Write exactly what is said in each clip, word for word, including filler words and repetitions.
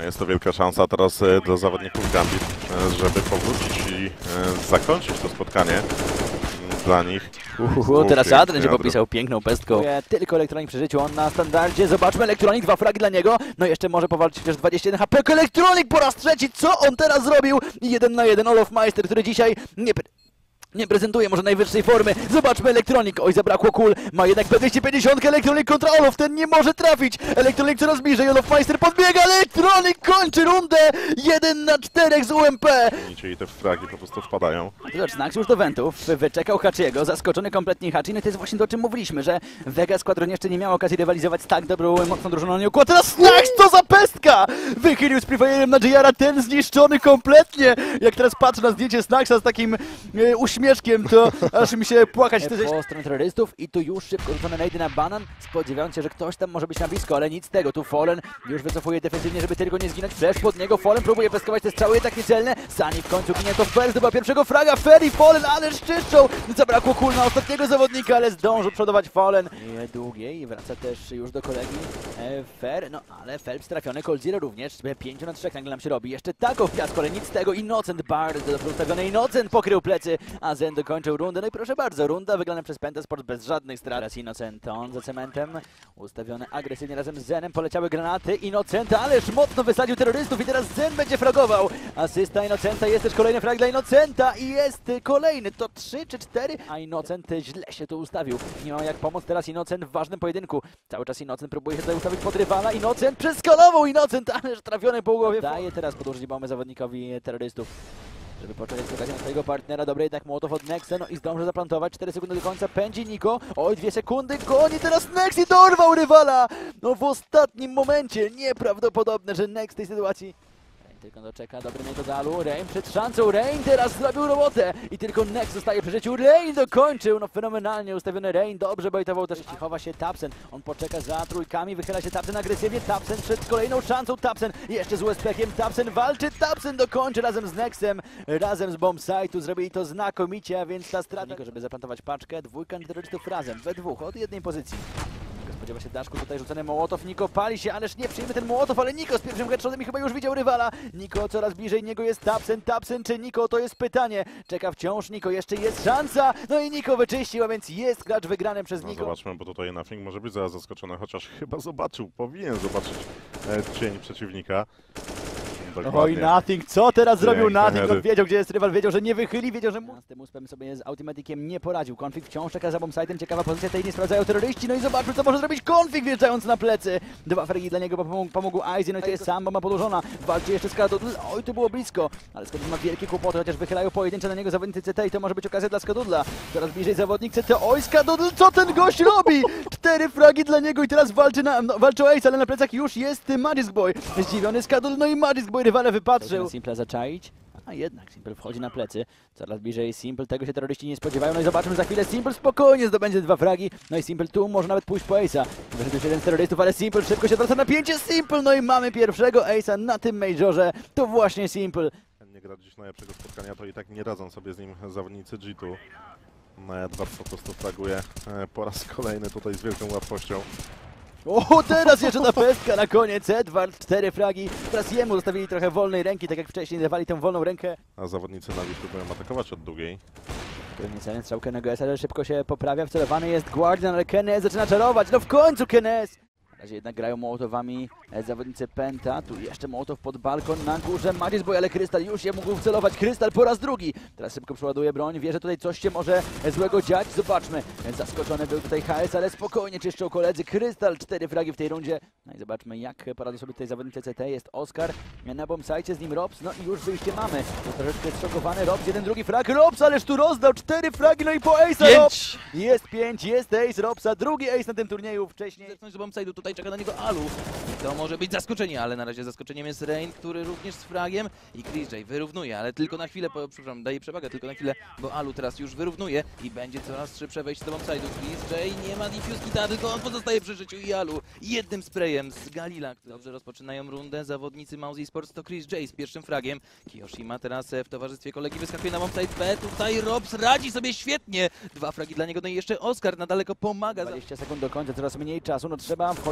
jest to wielka szansa teraz dla zawodników Gambit, żeby powrócić i zakończyć to spotkanie dla nich. Uhu, teraz Adrian się popisał piękną pestką. Tylko Elektronik przy życiu, on na standardzie. Zobaczmy, Elektronik, dwa fragi dla niego. No jeszcze może powalczyć też dwadzieścia jeden H P. Elektronik po raz trzeci, co on teraz zrobił? Jeden na jeden Olofmeister, który dzisiaj nie... Nie prezentuje może najwyższej formy. Zobaczmy Elektronik. Oj, zabrakło kul. Ma jednak P dwieście pięćdziesiąt. Elektronik kontra Olof. Ten nie może trafić. Elektronik coraz bliżej. Olofmeister podbiega. Elektronik kończy rundę. jeden na cztery z U M P. I te fragi po prostu wpadają. Zobacz, Snax już do wentów. Wyczekał Hachiego. Zaskoczony kompletnie Hachi. No i to jest właśnie to, o czym mówiliśmy, że Vega Squadron jeszcze nie miał okazji rywalizować z tak dobrą, mocną drużyną. Nie układ. Teraz Snax, to za pestka! Wychylił z Prefire'em na J R a. Ten zniszczony kompletnie. Jak teraz patrzę na zdjęcie Snaxa z takim e, uśmiechem, to aż mi się płakać chce. Po stronę terrorystów i tu już szybko rzucone nade na banan, spodziewając się, że ktoś tam może być na blisko, ale nic z tego. Tu Fallen już wycofuje defensywnie, żeby tylko nie zginąć. Flash pod niego, Fallen próbuje peskować te strzały, jednak niecelne. Sani w końcu ginie, to Fer zdobywa pierwszego fraga. Fer i Fallen, ale szczyszczą. Zabrakło kul na ostatniego zawodnika, ale zdążył przodować Fallen. I długiej i wraca też już do kolegi e, Fer, no ale Phelps trafiony, Cold Zero również. pięć na trzy nagle nam się robi. Jeszcze taką fiasko, ale nic z tego. Innocent bardzo dobrze ustawiony. Innocent pokrył plecy, a Zen dokończył rundę. No i proszę bardzo, runda wygrana przez Pentasport bez żadnych strat. Teraz Innocent, on za cementem, ustawiony agresywnie razem z Zenem, poleciały granaty Innocenta, ależ mocno wysadził terrorystów i teraz Zen będzie fragował. Asysta Innocenta, jest też kolejny frag dla Innocenta i jest kolejny, to trzy czy cztery, a Innocent źle się tu ustawił. Nie ma jak pomóc teraz Innocent w ważnym pojedynku. Cały czas Innocent próbuje się tutaj ustawić pod rywala, Innocent przeskalował Innocent, ależ trafiony po głowie. Daje teraz podłożyć bombę zawodnikowi terrorystów, żeby począć okazję na swojego partnera. Dobry jednak Mołotow od Nexa, no i zdąży zaplantować. cztery sekundy do końca, pędzi Niko. Oj, dwie sekundy, goni teraz Nex i dorwał rywala! No w ostatnim momencie, nieprawdopodobne, że Nex w tej sytuacji tylko doczeka, dobry mniej do Dalu, Rain przed szansą, Rain teraz zrobił robotę i tylko Nex zostaje przy życiu, Rain dokończył, no fenomenalnie ustawiony Rain, dobrze bajtował też, chowa się Tapsen, on poczeka za trójkami, wychyla się Tapsen agresywnie, Tapsen przed kolejną szansą, Tapsen jeszcze z U S P-kiem, Tapsen walczy, Tapsen dokończy razem z Nexem, razem z bombsite'u, zrobili to znakomicie, a więc ta strata, Niko, żeby zaplantować paczkę, dwójka terrorystów razem, we dwóch, od jednej pozycji. Spodziewa się Daszku, tutaj rzucony Mołotow, Niko pali się, ależ nie przyjmie ten Mołotow, ale Niko z pierwszym headshotem i chyba już widział rywala. Niko coraz bliżej niego jest Tapsen, Tapsen czy Niko, to jest pytanie. Czeka wciąż Niko, jeszcze jest szansa, no i Niko wyczyścił, a więc jest klacz wygrany przez Niko. No zobaczmy, bo tutaj Nothing może być zaraz zaskoczony, chociaż chyba zobaczył, powinien zobaczyć e, cień przeciwnika. Dokładnie. Oj, Nothing, co teraz zrobił Nothing? On wiedział, gdzie jest rywal, wiedział, że nie wychyli, wiedział, że mu... Z tym uspem sobie z Automaticiem nie poradził. Konfig wciąż czeka za bombsite'em, ciekawa pozycja, tej nie sprawdzają terroryści, no i zobaczmy, co może zrobić Konfig wjeżdżając na plecy. Dwa fragi dla niego, bo pomógł, pomógł Aizy, no i to jest sam, bomba podłożona. Walczy jeszcze z Skadudl, oj, tu było blisko, ale Skadudl ma wielkie kłopoty, chociaż wychylają pojedyncze na niego zawodnicy C T i to może być okazja dla Skadudla. Coraz bliżej zawodnik C T, oj, Skadudl, co ten gość robi? Cztery fragi dla niego i teraz walczy na, no, walczy o Ace, ale na plecach już jest Magic Boy. Zdziwiony Skadudl, no i Magic Boy rywale wypatrzył. Simple zaczaić, a jednak Simple wchodzi na plecy, coraz bliżej Simple, tego się terroryści nie spodziewają, no i zobaczymy za chwilę, Simple spokojnie zdobędzie dwa fragi, no i Simple tu może nawet pójść po Ace'a, wyszedł jeden z terrorystów, ale Simple szybko się odwraca napięcie, Simple, no i mamy pierwszego Ace'a na tym Majorze, to właśnie Simple. Nie gra dziś najlepszego spotkania, to i tak nie radzą sobie z nim zawodnicy G dwa. No Edward po prostu fraguje po raz kolejny tutaj z wielką łatwością. O, teraz jeszcze ta pestka na koniec, Edward, cztery fragi, teraz jemu zostawili trochę wolnej ręki, tak jak wcześniej dawali tę wolną rękę. A zawodnicy Navi próbują atakować od długiej. Niecelny strzał Kennego S, ale szybko się poprawia, wcelowany jest Guardian, ale Kennes zaczyna czarować, no w końcu Kennes! Na razie jednak grają mołotowami zawodnicy Penta, tu jeszcze mołotow pod balkon na górze, Magic Boy, ale Krystal już je mógł wcelować, Krystal po raz drugi. Teraz szybko przeładuje broń, wie, że tutaj coś się może złego dziać, zobaczmy. Zaskoczony był tutaj H S, ale spokojnie czyszczą koledzy, Krystal, cztery fragi w tej rundzie. No i zobaczmy, jak poradzą sobie tutaj zawodnicy C T, jest Oskar na bombsite, z nim Robs, no i już wyjście mamy. To troszeczkę zszokowany Robs, jeden drugi frag, Robs, ależ tu rozdał, cztery fragi, no i po Ace'a Robs. Jest pięć, jest ace Robsa, drugi ace na tym turnieju wcześniej. Zepnąć do bombside'u, tutaj czeka na niego Alu. I to może być zaskoczenie, ale na razie zaskoczeniem jest Rain, który również z fragiem i Chris J wyrównuje, ale tylko na chwilę, po, przepraszam, daje przewagę tylko na chwilę, bo Alu teraz już wyrównuje i będzie coraz szybsze wejście do bombside'u. Chris J nie ma diffuse kita, tylko on pozostaje przy życiu i Alu jednym sprayem z Galila. Dobrze rozpoczynają rundę zawodnicy Mouse Sports, to Chris J z pierwszym fragiem. Kiyoshima teraz w towarzystwie kolegi wyskakuje na bombside B, tutaj Robs radzi sobie świetnie. Dwa fragi dla niego, no i jeszcze Oskar na daleko pomaga. dwadzieścia sekund do końca, coraz mniej czasu, no trzeba wchodzić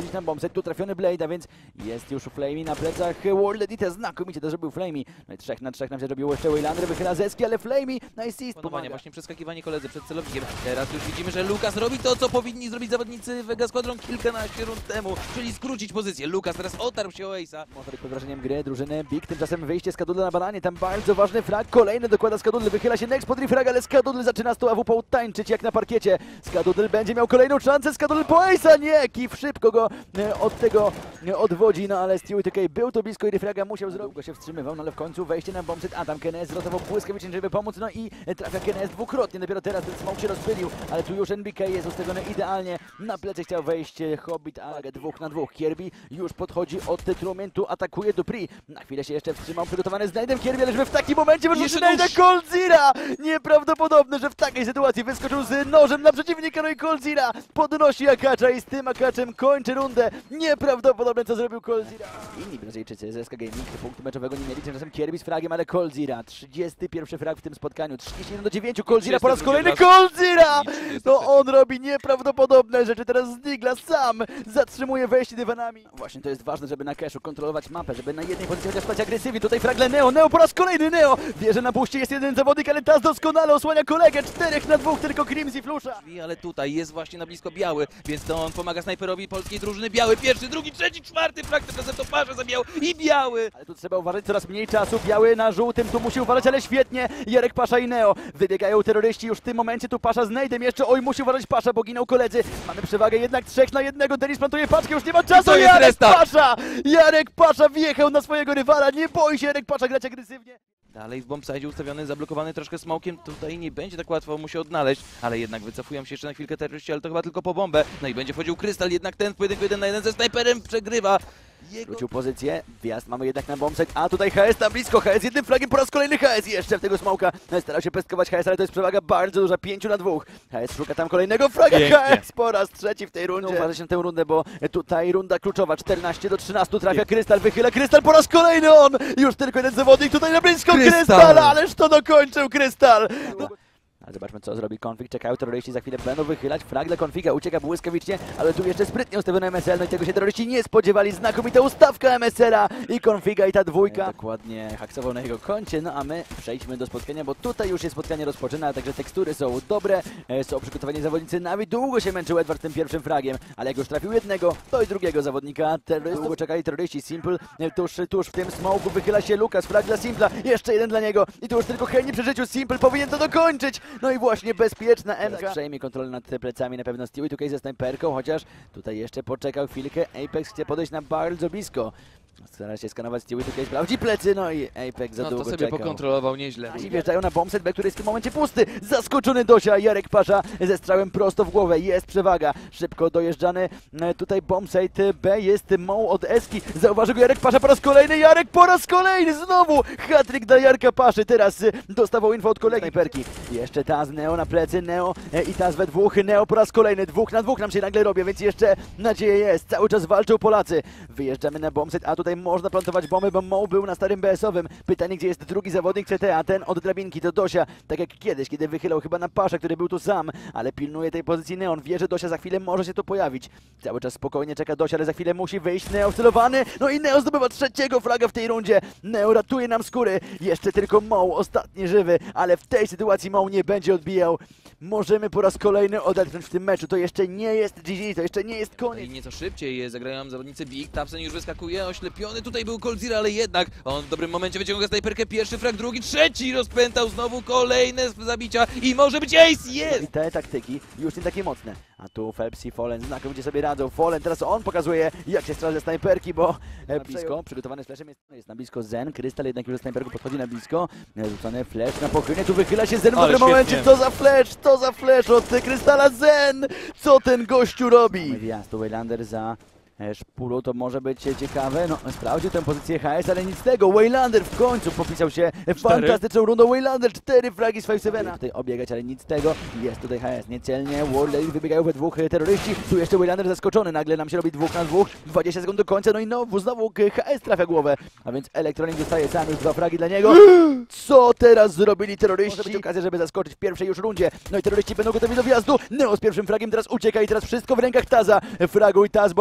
wchodzić na bombset. Tu trafiony Blade, a więc jest już Flamey na plecach World Edita. Znakomicie to zrobił Flamey. No i trzech na trzech nam się zrobiło jeszcze Waylander, wychyla Zeski, ale Flamey na assist Panowania, pomaga. właśnie przeskakiwanie koledzy przed celownikiem. Teraz już widzimy, że Lukas robi to, co powinni zrobić zawodnicy Vega Squadron kilkanaście rund temu, czyli skrócić pozycję. Lukas teraz otarł się o Ace'a. Może być pod wrażeniem gry drużyny Big, tymczasem wyjście z Kadudla na bananie, tam bardzo ważny frag, kolejny dokłada Skadudl, wychyla się Nex pod refrag, ale Skadudl zaczyna z tą A W P tańczyć jak na parkiecie. Skadudl będzie miał kolejną szansę, Skadudl po Ace'a, nie, Kif szybko go e, od tego e, odwodzi, no ale Stewie T K był to blisko i refraga musiał zrobić. Długo się wstrzymywał, no ale w końcu wejście na bombset, a tam Kenes zrotował błyskawicznie, żeby pomóc, no i e, trafia Kenes dwukrotnie, dopiero teraz ten smoke się rozpylił, ale tu już N B K jest ustawiony idealnie, na plecy chciał wejść e, Hobbit, ale dwóch na dwóch, Kierby już podchodzi od trumentu, atakuje Dupri, na chwilę się jeszcze wstrzymał, przygotowany z nade'em Kierby, ale żeby w takim momencie wyrzucił Jeszcze nade'a nóż. Coldzira! Nieprawdopodobne, że w takiej sytuacji wyskoczył z nożem na przeciwnika, no i Coldzira podnosi Akacza i z tym Akaczem kończy rundę. Nieprawdopodobne, co zrobił Coldzira. Inni Brazylijczycy z S K Gaming punktu meczowego nie mieli, tymczasem Kierby z fragiem, ale Coldzira, trzydziesty pierwszy frag w tym spotkaniu, trzydzieści jeden do dziewięciu, Coldzira po raz kolejny, Coldzira! To on robi nieprawdopodobne rzeczy, teraz Zdigla sam zatrzymuje wejście dywanami. Właśnie to jest ważne, żeby na cashu kontrolować mapę, żeby na jednej pozycji chociaż stać agresywnie. Tutaj fragle Neo, Neo po raz kolejny, Neo! Wie, że na buście jest jeden zawodnik, ale Taz doskonale osłania kolegę, czterech na dwóch, tylko Krims i Flusza. Ale tutaj jest właśnie na blisko biały, więc to on pomaga snajperowi polskiej drużyny. Biały pierwszy, drugi, trzeci, czwarty frag, tymczasem to parze zabijał i biały. Ale tu trzeba uważać, coraz mniej czasu, biały na żółtym, tu musi uważać, ale świetnie, Jarek Pasza i Neo, wybiegają terroryści już w tym momencie, tu Pasza z nade'em jeszcze, oj, musi uważać Pasza, bo ginął koledzy, mamy przewagę jednak trzech na jednego, Denis plantuje paczkę, już nie ma czasu, to jest Jarek restart. Pasza, Jarek Pasza wjechał na swojego rywala, nie boi się Jarek Pasza grać agresywnie. Dalej w bombsite ustawiony, zablokowany troszkę smokiem, tutaj nie będzie tak łatwo mu się odnaleźć, ale jednak wycofują się jeszcze na chwilkę terroryści, ale to chyba tylko po bombę. No i będzie wchodził Krystal, jednak ten w pojedynku jeden na jeden ze snajperem przegrywa. Jego... Wrócił pozycję, wjazd mamy jednak na bombsite, a tutaj H S tam blisko, H S jednym flagiem po raz kolejny H S jeszcze w tego smoka, starał się pestkować H S, ale to jest przewaga bardzo duża, pięciu na dwóch, H S szuka tam kolejnego fraga, Pięknie. H S po raz trzeci w tej rundzie. No, uważa się na tę rundę, bo tutaj runda kluczowa, czternaście do trzynastu, trafia Krystal, wychyla Krystal po raz kolejny on, już tylko jeden zawodnik tutaj na blisko, Krystal, Krystal ależ to dokończył Krystal. No. Ale zobaczmy, co zrobi Config, czekają terroryści, za chwilę będą wychylać, frag dla Configa ucieka błyskawicznie, ale tu jeszcze sprytnie ustawiony M S L, no i tego się terroryści nie spodziewali, znakomita ustawka M S L-a i Configa i ta dwójka. Dokładnie haksował na jego koncie, no a my przejdźmy do spotkania, bo tutaj już się spotkanie rozpoczyna, także tekstury są dobre, e, są przygotowani zawodnicy, nawet długo się męczył Edward tym pierwszym fragiem, ale jak już trafił jednego, to i drugiego zawodnika terrorystów. Długo czekali terroryści, Simple, e, tuż, tuż w tym smoku wychyla się Lukas, frag dla Simpla, jeszcze jeden dla niego i tu już tylko Henny przy życiu, Simple powinien to dokończyć. No i właśnie bezpieczna M K przejmie kontrolę nad plecami na pewno Stewie tutaj ze snajperką, chociaż tutaj jeszcze poczekał chwilkę. Apex chce podejść na bardzo blisko. Stara się skanować Stewie tutaj, sprawdzi plecy, no i Apex za No długo to sobie czekał. pokontrolował nieźle. Nasi wjeżdżają na bombset B, który jest w tym momencie pusty. Zaskoczony Dosia, Jarek Pasza ze strzałem prosto w głowę. Jest przewaga. Szybko dojeżdżany e, tutaj bombset B jest Moł od Eski. Zauważył go Jarek Pasza po raz kolejny. Jarek po raz kolejny znowu. Hatryk dla Jarka Paszy. Teraz e, dostawał info od kolegi. Snajperki. Jeszcze Taz, Neo na plecy. Neo e, i Taz we dwóch. Neo po raz kolejny. Dwóch na dwóch nam się nagle robią, więc jeszcze nadzieja jest. Cały czas walczą Polacy. Wyjeżdżamy na bombset, a tutaj można plantować bomby, bo Moł był na starym B S-owym. Pytanie, gdzie jest drugi zawodnik C T, a ten od drabinki to Dosia, tak jak kiedyś, kiedy wychylał chyba na Pasza, który był tu sam, ale pilnuje tej pozycji Neon, wie, że Dosia za chwilę może się tu pojawić. Cały czas spokojnie czeka Dosia, ale za chwilę musi wyjść Neo wcelowany, no i Neo zdobywa trzeciego fraga w tej rundzie. Neo ratuje nam skóry, jeszcze tylko Moł, ostatni żywy, ale w tej sytuacji Moł nie będzie odbijał. Możemy po raz kolejny odetchnąć w tym meczu, to jeszcze nie jest G G, to jeszcze nie jest No koniec. i nieco szybciej zagrają zawodnicy Big. Tapsen już wyskakuje, oślepiony. Tutaj był Coldzira, ale jednak on w dobrym momencie wyciąga snajperkę. Pierwszy frag, drugi, trzeci. Rozpętał znowu kolejne zabicia i może być ace! Jest! I te taktyki już nie takie mocne. A tu Phelps i Fallen znakomicie sobie radzą. Fallen teraz on pokazuje, jak się strzela ze snajperki, bo e, na blisko, przygotowany z flashem jest, jest na blisko Zen. Krystal jednak już ze snajperką podchodzi na blisko. E, Rzucony flash na pochylnie, tu wychyla się Zen w Ale dobrym momencie. świetnie. Co za flash, co za flash od Krystala Zen! Co ten gościu robi? Wjazd tu Waylander za e, szpulą, to może być ciekawe. No, sprawdził tę pozycję H S, ale nic z tego. Waylander w końcu popisał się fantastyczną rundą. Waylander, cztery fragi z pięć siedem. Tutaj obiegać, ale nic z tego. Jest tutaj H S, niecelnie. World Elite wybiegają we dwóch e, terroryści. Tu jeszcze Waylander zaskoczony. Nagle nam się robi dwóch na dwóch. dwadzieścia sekund do końca. No i znowu, znowu H S trafia głowę. A więc Electronic dostaje sam już dwa fragi dla niego. Co teraz zrobili terroryści? Może być okazja, żeby zaskoczyć w pierwszej już rundzie. No i terroryści będą gotowi do wjazdu. Neo z pierwszym fragiem teraz ucieka i teraz wszystko w rękach Taza. Fraguj Taz, bo będą te fragi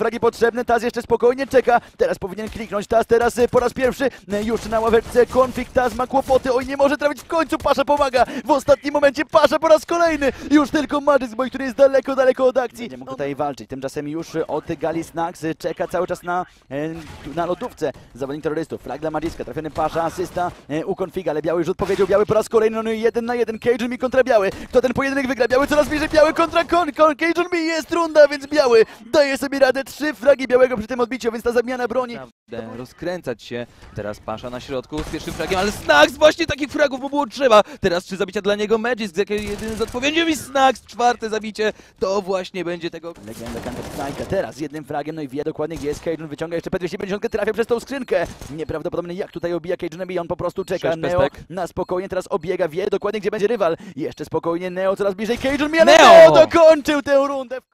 fragi potrzebne, Taz jeszcze spokojnie czeka, teraz powinien kliknąć, Taz teraz e, po raz pierwszy e, już na ławeczce Config, Taz ma kłopoty, oj nie może trafić w końcu, Pasza pomaga, w ostatnim momencie Pasza po raz kolejny, już tylko Magic Boy, który jest daleko, daleko od akcji. Będzie mógł tutaj walczyć, tymczasem już od Gali Snax e, czeka cały czas na, e, na lodówce zawodnik terrorystów, frag dla Magicka, trafiony Pasza, asysta e, u Configa, ale Biały już odpowiedział, Biały po raz kolejny, no i jeden na jeden, Cajun mi kontra Biały, kto ten pojedynek wygra, Biały coraz bliżej, Biały kontra Kon, Kon, Cajun mi jest runda, więc Biały daje sobie radę, trzy fragi Białego przy tym odbiciu, więc ta zamiana broni. Naprawdę rozkręcać się. Teraz Pasza na środku z pierwszym fragiem, ale Snax właśnie takich fragów mu było trzeba. Teraz trzy zabicia dla niego, Magic jak jedyny z odpowiedzią i Snax czwarte zabicie. To właśnie będzie tego... Legenda Counter Strike'a teraz jednym fragiem, no i wie dokładnie gdzie jest Cajun, wyciąga jeszcze P dwieście pięćdziesiąt, trafia przez tą skrzynkę. Nieprawdopodobne jak tutaj obija Cajunem i on po prostu czeka. Sześć Neo pestek. na spokojnie teraz obiega, wie dokładnie gdzie będzie rywal. Jeszcze spokojnie, Neo coraz bliżej, Cajun mi, ale Neo! Neo dokończył tę rundę.